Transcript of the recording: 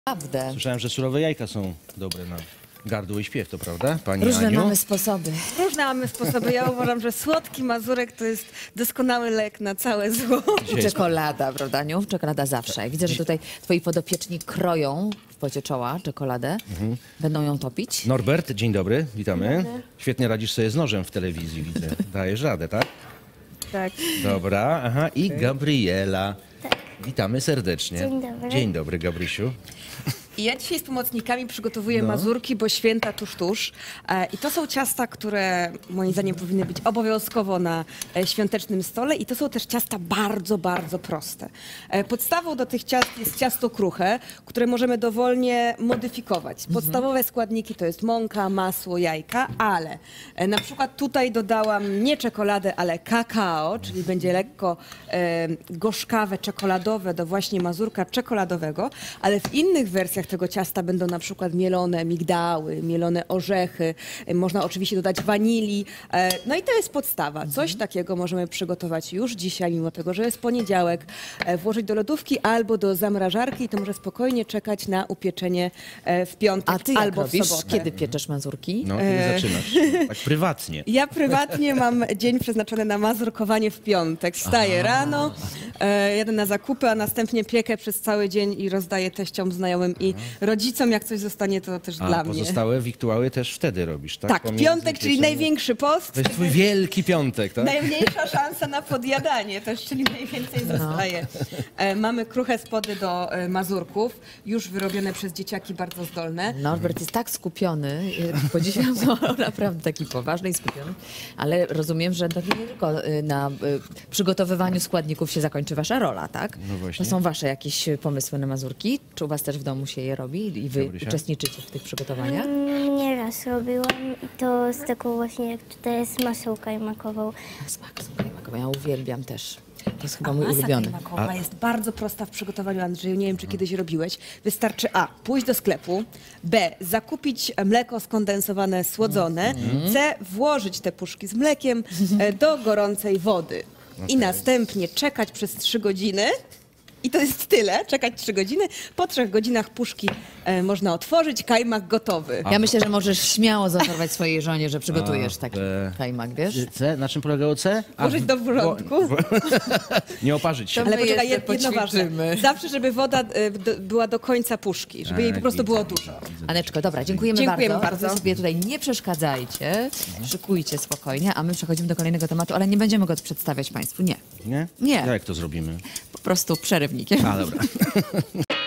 Naprawdę. Słyszałem, że surowe jajka są dobre na gardło i śpiew, to prawda, pani Różne Aniu? mamy sposoby. Różne mamy sposoby. Ja uważam, że słodki mazurek to jest doskonały lek na całe zło. I czekolada, prawda, Aniu? Czekolada zawsze. Widzę, że tutaj twoi podopieczni kroją w pocie czoła czekoladę. Będą ją topić. Norbert, dzień dobry, witamy. Świetnie radzisz sobie z nożem w telewizji, widzę. Dajesz radę, tak? Tak. Dobra, aha. I Gabriela. Witamy serdecznie. Dzień dobry. Dzień dobry, Gabrysiu. I ja dzisiaj z pomocnikami przygotowuję mazurki, bo święta tuż. I to są ciasta, które moim zdaniem powinny być obowiązkowo na świątecznym stole. I to są też ciasta bardzo, bardzo proste. Podstawą do tych ciast jest ciasto kruche, które możemy dowolnie modyfikować. Podstawowe składniki to jest mąka, masło, jajka, ale na przykład tutaj dodałam nie czekoladę, ale kakao, czyli będzie lekko gorzkawe, czekoladowe do właśnie mazurka czekoladowego, ale w innych wersjach tego ciasta będą na przykład mielone migdały, mielone orzechy, można oczywiście dodać wanilii. No i to jest podstawa. Coś takiego możemy przygotować już dzisiaj, mimo tego, że jest poniedziałek, włożyć do lodówki albo do zamrażarki i to może spokojnie czekać na upieczenie w piątek A ty jak albo robisz? w sobotę. Kiedy pieczesz mazurki? No, kiedy zaczynasz? Tak prywatnie. Ja prywatnie mam dzień przeznaczony na mazurkowanie w piątek. Wstaję rano, jadę na zakupy, a następnie piekę przez cały dzień i rozdaję teściom, znajomym i rodzicom. Jak coś zostanie, to też dla mnie. Pozostałe wiktuały też wtedy robisz, tak? Tak, Pomiędzy piątek, czyli pieczeniem. największy post. To jest twój wielki piątek, tak? Najmniejsza szansa na podjadanie też, czyli najwięcej zostaje. Mamy kruche spody do mazurków, już wyrobione przez dzieciaki bardzo zdolne. Norbert jest tak skupiony, podziwiam go, naprawdę taki poważny i skupiony, ale rozumiem, że to nie tylko na przygotowywaniu składników się zakończy wasza rola, tak? No właśnie. To są wasze jakieś pomysły na mazurki? Czy u was też w domu się je robi i wy Gabrysia? uczestniczycie w tych przygotowaniach? Nieraz robiłam i to z taką właśnie, jak tutaj jest masą kajmakową. Smak kajmakowy, ja uwielbiam też. To jest chyba mój Masa ulubiony. kajmakowa jest bardzo prosta w przygotowaniu, Andrzeju. Nie wiem, czy kiedyś robiłeś. Wystarczy A. Pójść do sklepu. B. Zakupić mleko skondensowane, słodzone. C. Włożyć te puszki z mlekiem do gorącej wody. I następnie czekać przez 3 godziny. I to jest tyle. Czekać 3 godziny. Po 3 godzinach puszki można otworzyć. Kajmak gotowy. Ja myślę, że możesz śmiało zaoferować swojej żonie, że przygotujesz taki kajmak, wiesz? C? Na czym polegało C? Włożyć do wrzątku. Nie oparzyć się. To Ale my poczekaj, jeszcze jedno ważne. poćwiczymy. Zawsze, żeby woda była do końca puszki. Żeby jej po prostu było dużo. Aneczko, dobra, dziękujemy Dziękujemy bardzo. bardzo. Wy sobie tutaj nie przeszkadzajcie, szykujcie spokojnie, a my przechodzimy do kolejnego tematu, ale nie będziemy go przedstawiać Państwu, nie. Nie? Nie. Jak to zrobimy? Po prostu przerywnikiem. A, dobra.